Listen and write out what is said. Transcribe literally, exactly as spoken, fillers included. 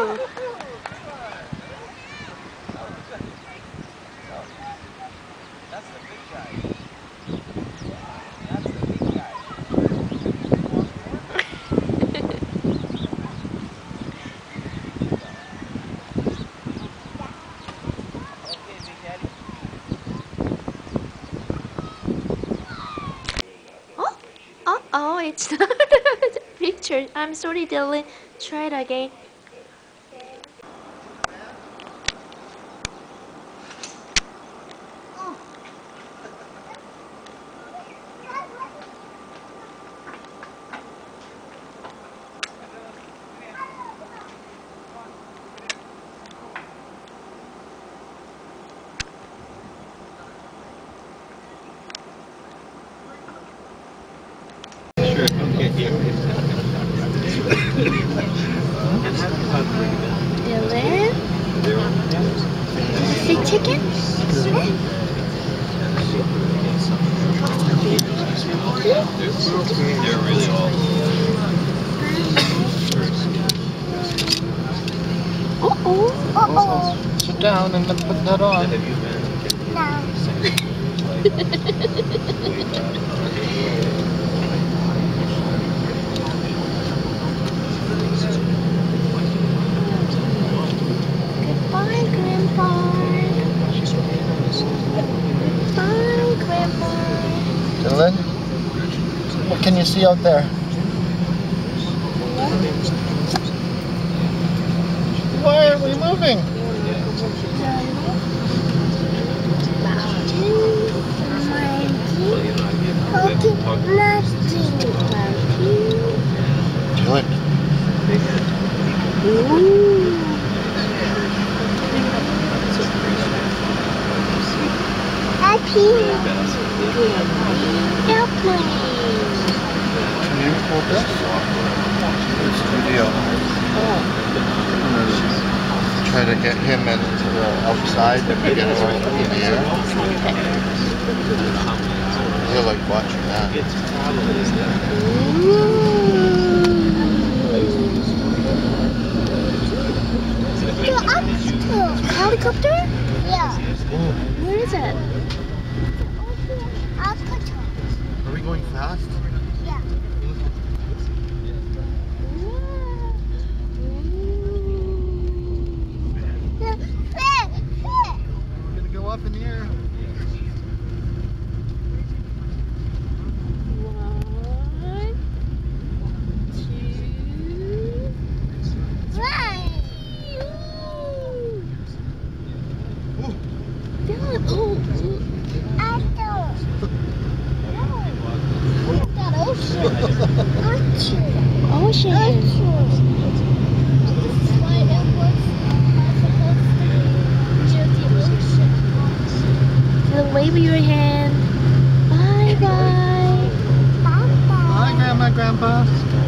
Woohoo! That's the big guy. That's the big guy. Okay, Big Daddy. Oh, oh, oh, it's not a picture. I'm sorry, Dylan. Try it again. Dylan? Big chicken? They're really old. Uh-oh. Uh-oh. Sit down and then put that on. Goodbye, Grandpa. Goodbye, Grandpa. Dylan, what can you see out there? Why aren't we moving? Dylan. Airplane. Can you hold this? It's video. Try to get him into the outside and get him in the air. He'll like watching that. Helicopter? Yeah. Where is it? Are we going fast? Yeah. We're gonna go up in the air. Ocean. So wave your hand. Bye bye. Bye, Grandma, Grandpa.